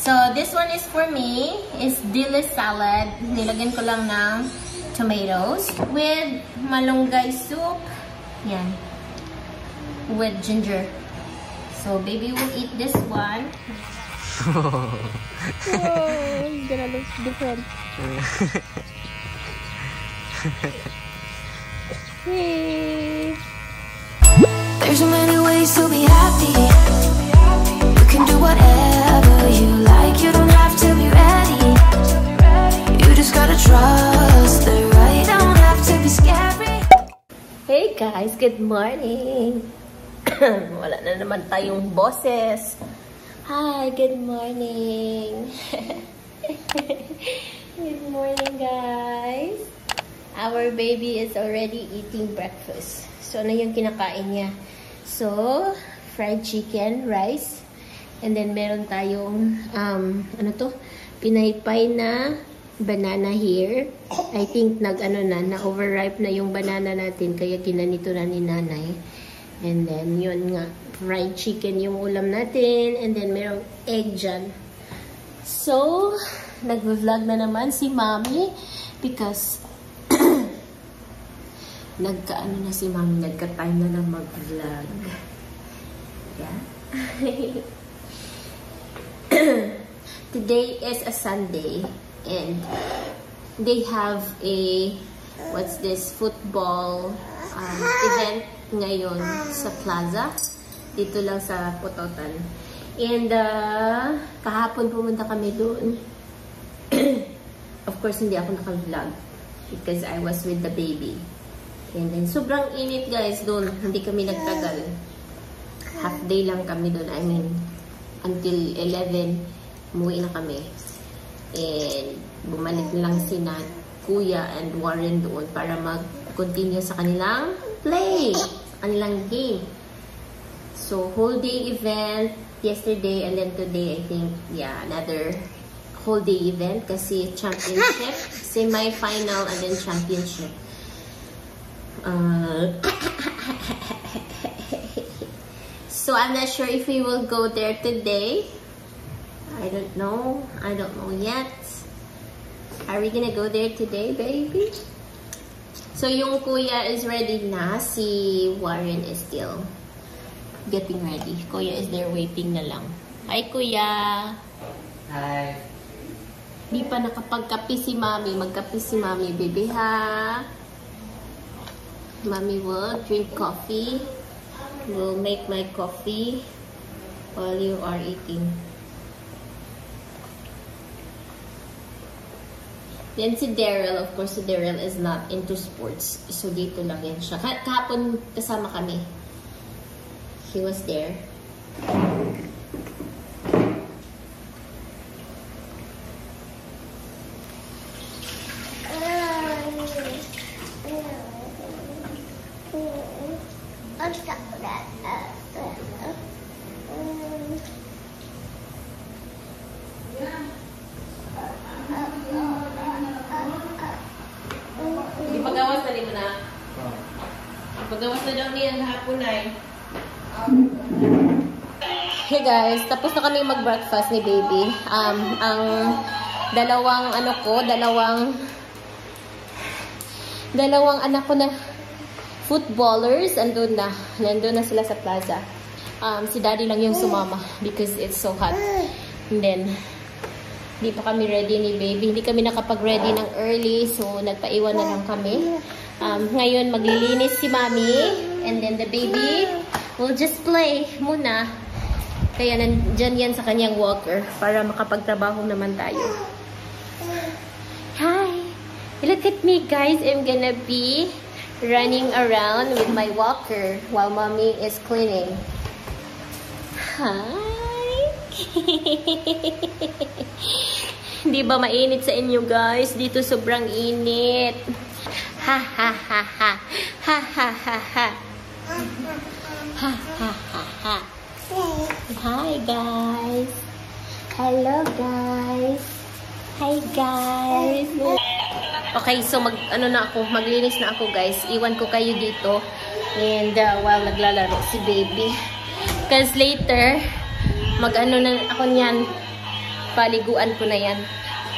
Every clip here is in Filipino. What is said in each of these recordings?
So, this one is for me. Is dill salad. Nilagyan ko lang ng tomatoes with malunggay soup. Yan. With ginger. So, baby will eat this one. Oh, it's gonna look different. Hey. There's so many ways to be happy. You can do whatever you like. You don't have to be ready. You just gotta trust the right. Don't have to be scary. Hey guys, good morning. Wala na naman tayong boses. Hi, good morning. Good morning, guys. Our baby is already eating breakfast. So, ano yung kinakain niya? So, fried chicken, rice, and then meron tayong, ano to? Pinaypay na banana here. I think na-overripe na yung banana natin, kaya kinanito na ni nanay. And then, yun nga, fried chicken yung ulam natin. And then, merong egg dyan. So, nag-vlog na naman si Mommy because nagka-ano na si Mommy, nagka-time na lang mag-vlog. Yeah. Today is a Sunday and they have a, what's this, football event ngayon sa plaza. Dito lang sa Pototan. And kahapon pumunta kami doon. Of course, hindi ako naka-vlog because I was with the baby. And then, sobrang init guys doon. Hindi kami nagtagal. Half day lang kami doon. I mean, until 11, umuwi na kami. And bumalik lang si Kuya and Warren doon para mag-continue sa kanilang play. Sa kanilang game. So, whole day event yesterday and then today, I think, yeah, another whole day event kasi championship, semi-final, and then championship. So, I'm not sure if we will go there today. I don't know. I don't know yet. Are we gonna go there today, baby? So, yung kuya is ready na. Si Warren is still getting ready. Kuya is there waiting na lang. Hi, Kuya! Hi! Di pa nakapagkape si Mommy. Magkape si Mommy, baby, ha? Mommy will drink coffee. Will make my coffee while you are eating. Then si Daryl, of course, si Daryl is not into sports. So, dito lang yan siya. Kahapon kasama kami. He was there. Di pagawas na rin mo na. Pagawas na daw niya hapon ay. Hey guys, tapos na kami mag-breakfast ni baby. Ang dalawang anak ko na footballers, nandun na sila sa plaza. Si daddy lang yung sumama because it's so hot. And then, di pa kami ready ni baby. Hindi kami nakapag-ready ng early, so nagpaiwan na lang kami. Ngayon, maglilinis si Mommy. And then the baby will just play muna. Kaya nandyan yan sa kanyang walker para makapagtrabaho naman tayo. Hi! Look at me, guys. I'm gonna be running around with my walker while Mommy is cleaning. Hi! Di ba mainit sa inyo, guys? Dito sobrang init. Ha ha ha ha. Ha ha ha ha. Ha ha ha ha. Hi, guys. Hello, guys. Hi, guys. Okay, so maglinis na ako, guys. Iwan ko kayo dito. And while naglalaro si baby. Because later, na ako niyan. Papaliguan ko na yan.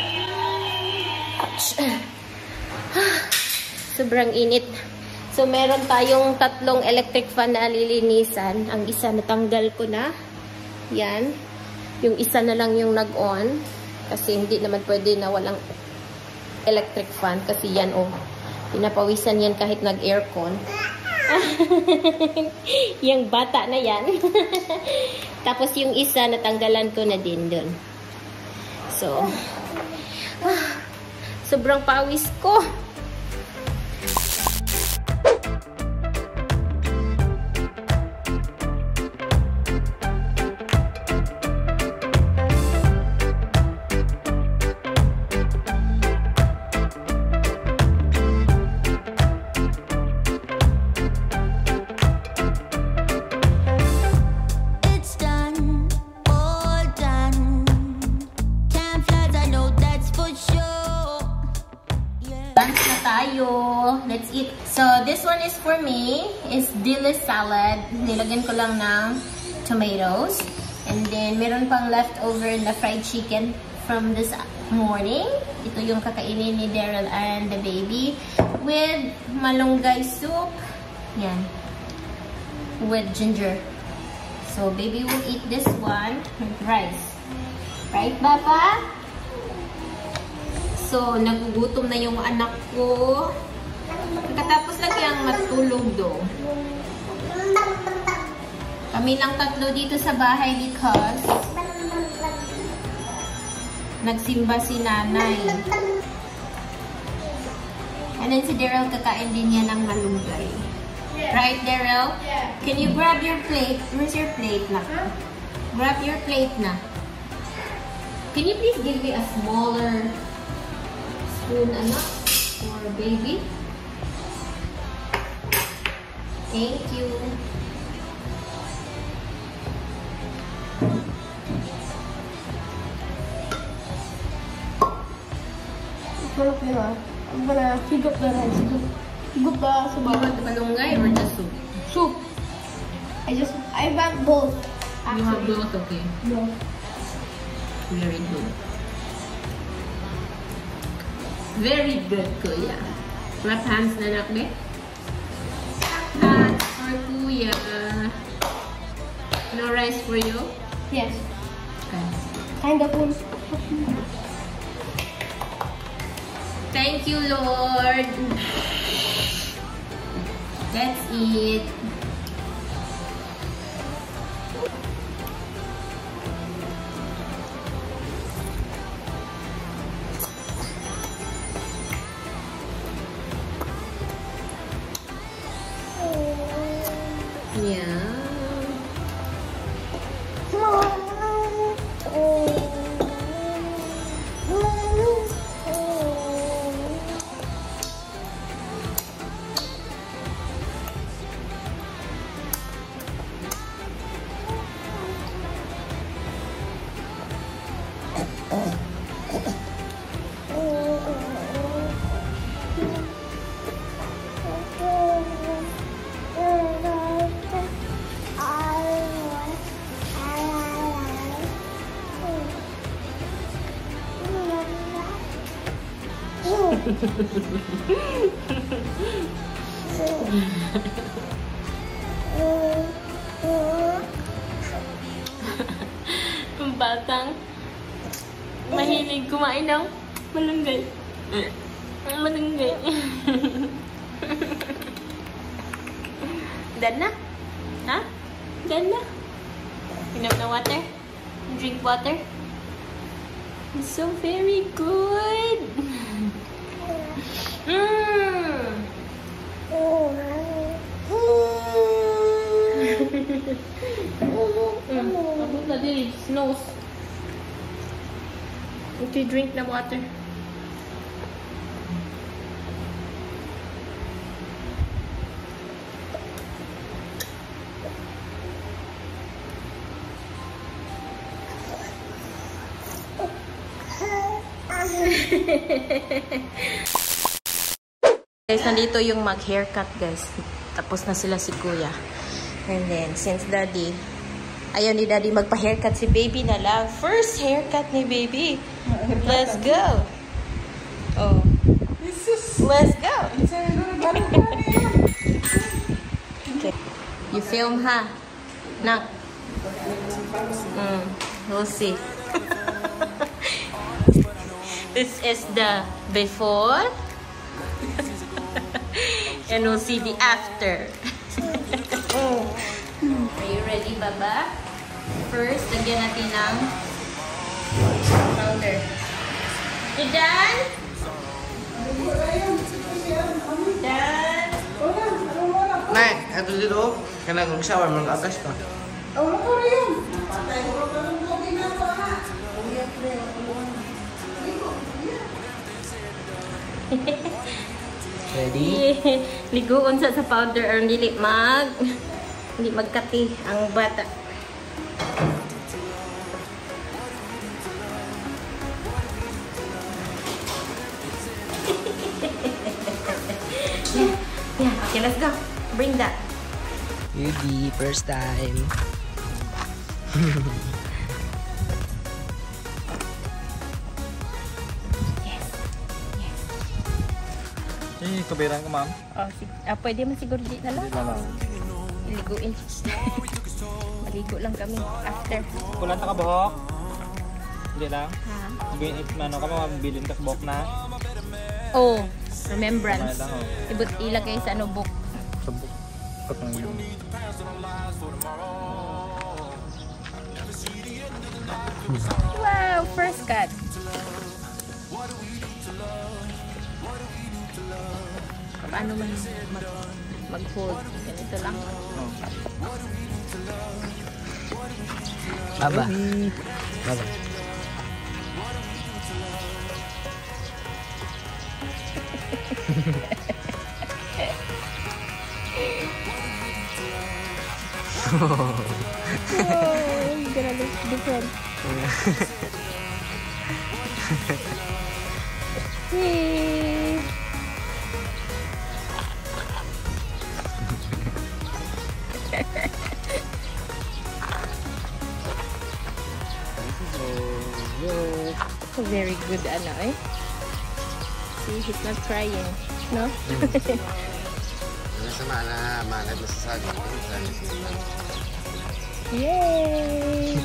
Sobrang init. So, meron tayong 3 electric fan na lilinisan. Ang isa natanggal ko na. Yan. Yung isa na lang yung nag-on. Kasi hindi naman pwede na walang electric fan. Kasi yan, oh. Pinapawisan yan kahit nag-aircon. Yung bata na yan. Tapos yung isa, natanggalan ko na din dun. So, sobrang pawis ko. Let's eat. So, this one is for me. It's dill salad. Nilagyan ko lang ng tomatoes. And then, meron pang leftover na fried chicken from this morning. Ito yung kakainin ni Daryl and the baby. With malunggay soup. Yan. With ginger. So, baby will eat this one with rice. Right, Papa? So, nagugutom na yung anak ko. Katapos lang yung matulog do. Kami lang 3 dito sa bahay because nagsimba si nanay. And then si Daryl kakain din niya ng malunggay. Right, Daryl? Can you grab your plate? Where's your plate na? Grab your plate na. Can you please give me a smaller spoon, anak? For baby? Thank you. I'm gonna higup the rice. Higup the You want the malunggay or the soup? soup. I want both. You have both, okay. No. Very good. Very good, Kuya. Clap hands na nakbe. Hands for Kuya. No rice for you? Yes. Okay. Kind of full. Thank you, Lord. Let's eat. Yeah. Ang batang mahilig kumain ng malunggay. Malunggay. Done na? Ha? Done na? Inom na water? Drink water? It's so very good. Abot na din, snows. Okay, drink na water. Guys, nandito yung mag-haircut, guys. Tapos na sila si Kuya. And then, since Daddy Ayaw ni Daddy magpa-haircut si baby na lang. First haircut ni baby. Let's go. Oh. Let's go. Okay. You film, ha? Nak. We'll see. This is the before. And we'll see the after. Are you ready, Baba? First, lagyan natin ng powder. You done? Done? Nay, ito dito. Kailangan mag-shower, mag-agas ka. Ready? Liguon sa powder or hindi magkati ang bata. Yeah, okay, let's go. Bring that. Beauty, first time. Eh, kabiran ka, ma'am. Pwede man siguro di na lang. Hindi na lang. Iliguin. Maligo lang kami after. Kulanta ka buhok? Hindi lang? Ha? Ano ka, mabilin ka sa buhok na? Oh, remembrance. Kamay lang, oh. Ibut ilagay sa notebook. Sa buhok. Kapag yun. Wow, first cut. Paano man mag-hold? Ganito lang. Baba. Baba. Oh, it's gonna look different. Hey. Very good, ano eh. See, he's not crying, no? Sama na, malag na sa saging. Yay!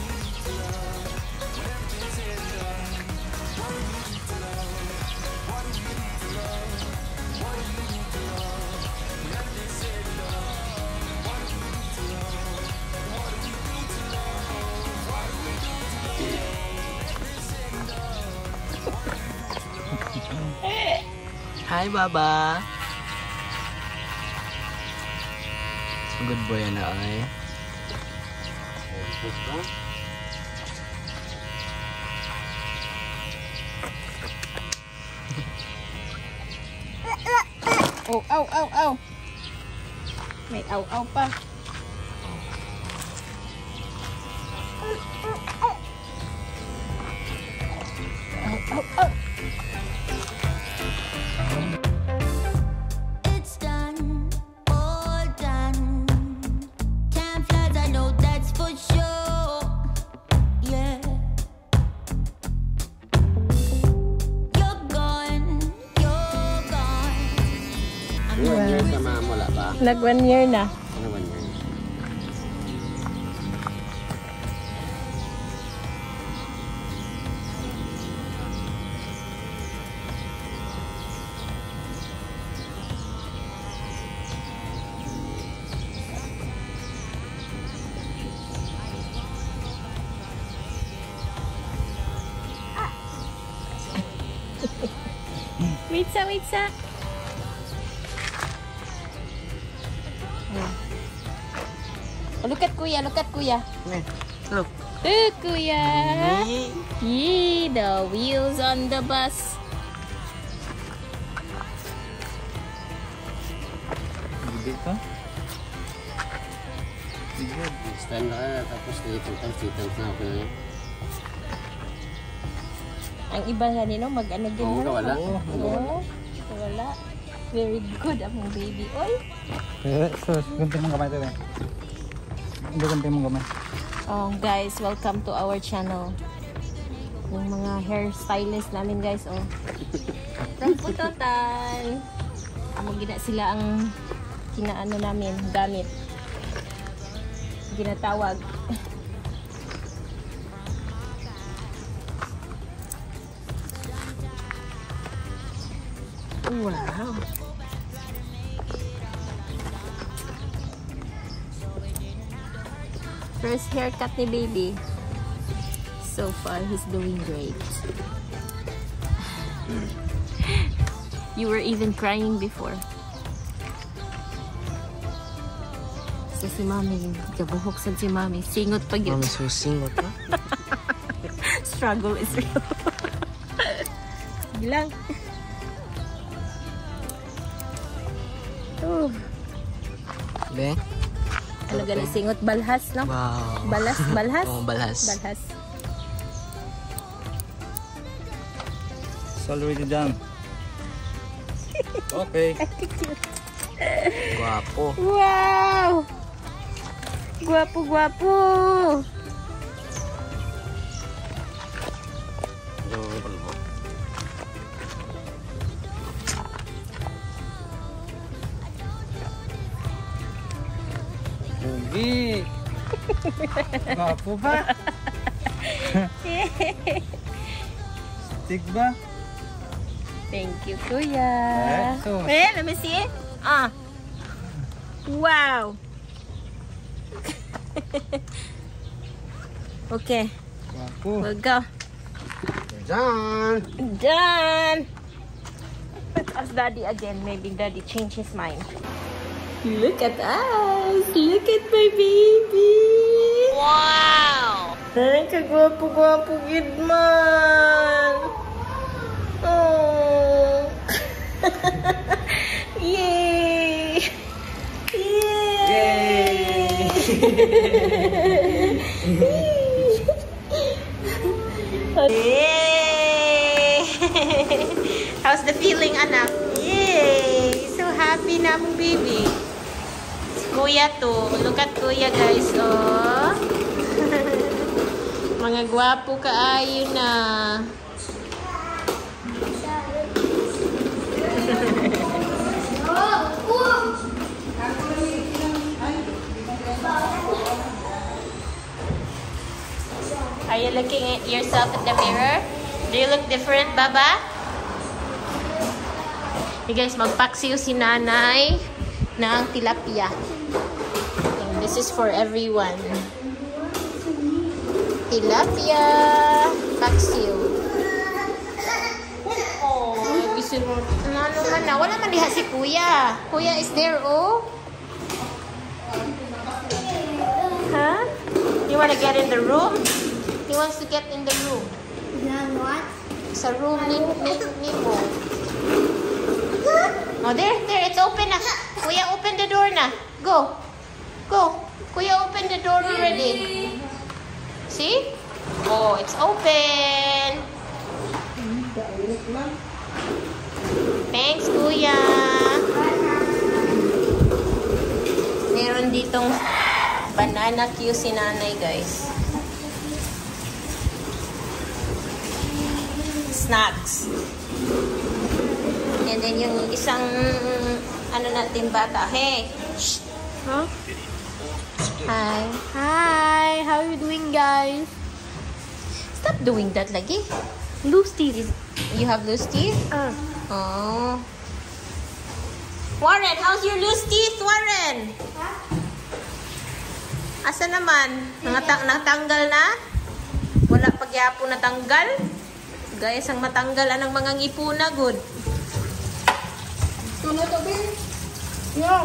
Hi, Baba. Good boy na ay. Oh, ow, ow, ow. May ow, ow pa. Ow, ow, ow. It's done, all done. Time flies, I know that's for sure. Yeah. You're gone, you're gone. Sama mo la ba? Nag 1 year na. Ano ba yan? Wait sa. Oh, look at Kuya, look at Kuya. Look. Look, Kuya. Yee, the wheels on the bus. Bibi ka? Stand na tapos dito na ako na yun. Ang iba nga nino, mag-ano din. Oo, no? wala. Oo, wala. Very good ang baby. Oy, Sus, ganito mong kamay tayo. Hindi gantay mong gamay. Oh, guys, welcome to our channel. Yung mga hairstylist namin, guys, oh. From Putotan. Amo gina sila ang kinaano namin, gamit. Ginatawag. Wow. First haircut ni baby. So far, he's doing great. You were even crying before. So si Mami, kabuhok sa si Mami. Singot pag yun. Mami, so singot na. Struggle is real. Bilang. Oh. Be? Ano gani singot? Balhas, no? Wow. Balhas? Balhas? Oh, balhas. Balhas. It's already done. Okay. Guwapo. Wow! Guwapo, guwapo! Pugi. Gapo ba? Stick ba? Thank you, Kuya. So, Let me see. Ah. Wow. Okay, gapo. we'll go. Done. Done. Let's ask Daddy again. Maybe Daddy changed his mind. Look at us. Look at my baby. Wow. Ay, kagwapo-gwapo gid man. Oh. Yay. Yay. Yay. How's the feeling, anak? Yay. So happy na mong baby. Si Kuya to. Look at Kuya, guys. Oh. Mga gwapo kaayo na. Are you looking at yourself in the mirror? Do you look different, Baba? Hey guys, magpaksiw si nanay ng tilapia. And this is for everyone. Tilapia paksiw. Oh, bisir mo. Ano man na? Wala man diha si Kuya. Kuya is there, oh. Huh? You wanna get in the room? He wants to get in the room. What? Sa room ni mo. Oh, there, it's open na. Kuya, open the door na. Go. Go. Kuya, open the door already. See? Oh, it's open. Thanks, Kuya. Meron ditong banana cue si nanay, guys. Snacks. And then yung isang ano natin bata. Hey. Shh. Huh? Hi. Hi, how are you doing, guys? Stop doing that lagi. Loose teeth. You have loose teeth? Oh. Warren, how's your loose teeth, Warren? Asa naman? Natanggal na? Wala pagyapo natanggal? Guys, ang matanggal ang mga ngipuna, good. No.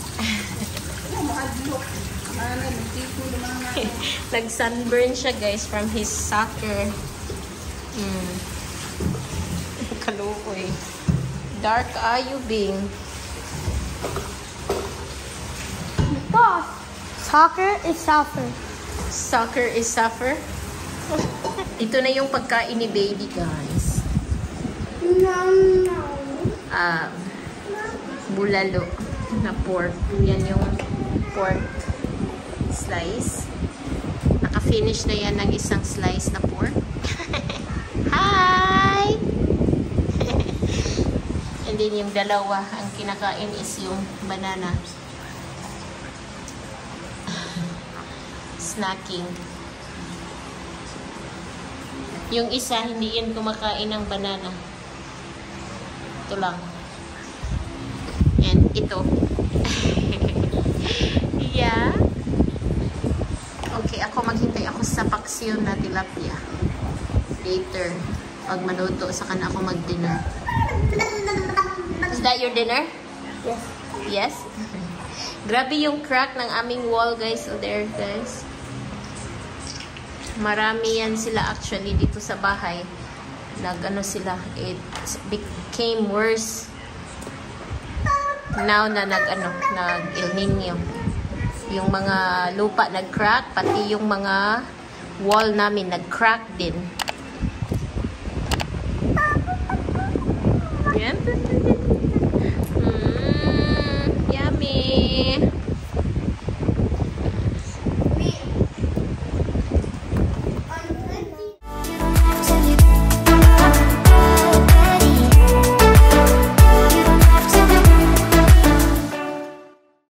Nag-sunburn siya, guys, from his soccer. Kalukoy. Dark ayubing. Boss, soccer is suffer. Soccer is suffer. Ito na yung pagkain ni baby, guys. Bulalo na pork. Yan yung pork slice. Naka-finish na yan ng isang slice na pork. Hi! And then yung dalawa, ang kinakain is yung banana. Snacking. Yung isa, hindi yan kumakain ng banana. Ito lang. And ito. Yeah. Okay, ako maghintay ako sa paksiyon na tilapia. Later, pag maluto, saka na ako mag-dinner. Is that your dinner? Yes. Yes? Grabe yung crack ng aming wall, guys. So there, guys. Marami yan sila actually dito sa bahay. Nag-ano sila. It became worse. Now na nag-El Nino. Yung mga lupa nag-crack, pati yung mga wall namin nag-crack din.